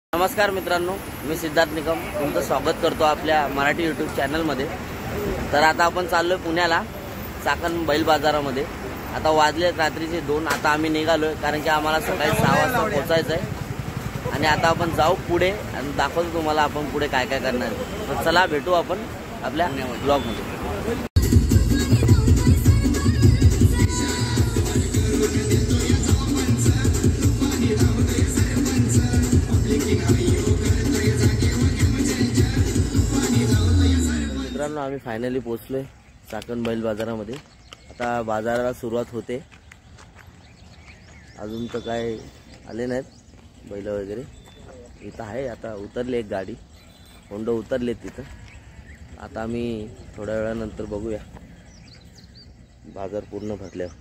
नमस्कार मित्रांनो, मी सिद्धार्थ निकम तुमचं स्वागत करतो आपल्या मराठी यूट्यूब चॅनलमध्ये। तर आता आपण चाललोय पुण्याला चाकण बैल बाजारामध्ये। आता वाजले रात्रीचे 2। आता आम्ही निघालोय कारण की आम्हाला सकाळी 6 वाजता पोहोचायचं आहे आणि आता आपण जाऊ पुढे आणि दाखवतो तुम्हाला आपण पुढे काय काय करणार आहे। तर चला भेटू आपण आपल्या ब्लॉगमध्ये। मित्रांनो, आम्ही फायनली पोहोचलोय चाकण बैल बाजारामध्ये। आता बाजाराला सुरुवात होते। अजून तर काय आले नाहीत बैल वगैरे। इथं आहे, आता उतरली एक गाडी, होंडा उतरले तिथं। आता आम्ही थोड्या वेळानंतर बघूया बाजार पूर्ण भरल्यावर।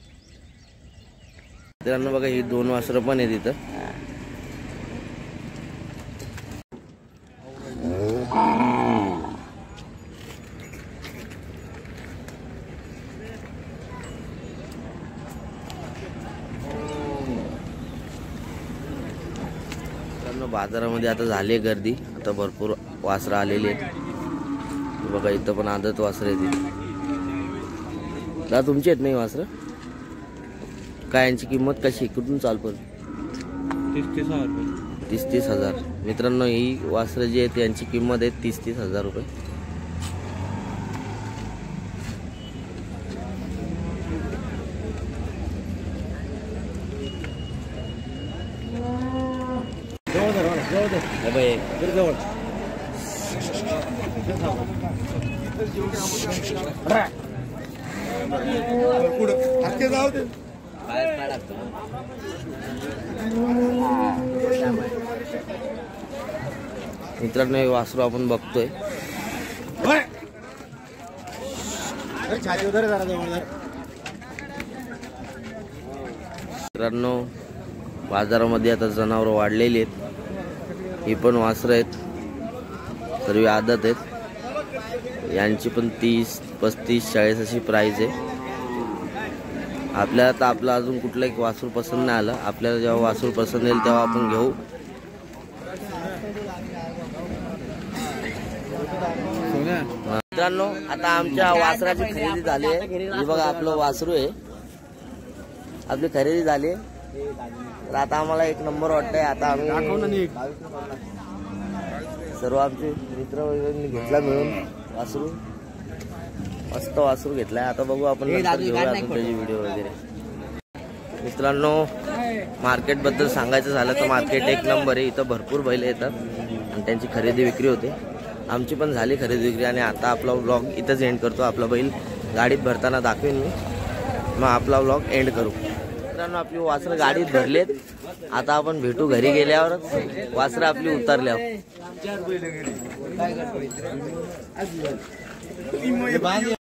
मित्रांनो बघा, ही 2 वासरं पण आहेत इथं। बाजारामध्ये आता झाली गर्दी, आता भरपूर वासरं आलेली आहेत। बघा इथं पण आदत वासरं आहेत। दादा तुमची आहेत नाही वासरं? काय यांची किंमत कशी, कुठून चाल पण? 30-30 हजार। मित्रांनो, ही वासरं जी आहेत यांची किंमत आहे 30-30 हजार रुपये। मित्रांनो, हे वासरू आपण बघतोय। मित्रांनो, बाजारामध्ये आता जनावर वाढलेली आहेत। ही पण वासरं आहेत, सर्व आदत आहेत। यांची पण 30, 35, 40 अशी प्राइस आहे। आपल्याला तर आपलं अजून कुठलंही वासरू पसंत नाही आलं। आपल्याला जेव्हा वासरू पसंत येईल तेव्हा आपण घेऊ। मित्रांनो, आता आमच्या वासराची खरेदी झाली आहे। हे बघा आपलं वासरू आहे, आपली खरेदी झाली। तर आता आम्हाला एक नंबर वाटतंय। आता आम्ही सर्व आमचे मित्र वगैरे घेतला मिळून वासरू, मस्त वासरू घेतलाय। आता बघू आपण त्याची व्हिडिओ वगैरे। मित्रांनो, मार्केट बद्दल सांगायचं झालं तर मार्केट एक नंबर आहे। इथं भरपूर बैल येतात आणि त्यांची खरेदी विक्री होते। आमची पण झाली खरेदी विक्री आणि आता आपला व्लॉग इथंच एंड करतो। आपला बैल गाडीत भरताना दाखवेन मी, मग आपला व्लॉग एंड करू। मित्रांनो, आपली वासरं गाडीत भरलेत। आता आपण भेटू घरी गेल्यावरच, वासरं आपली उतरल्यावर।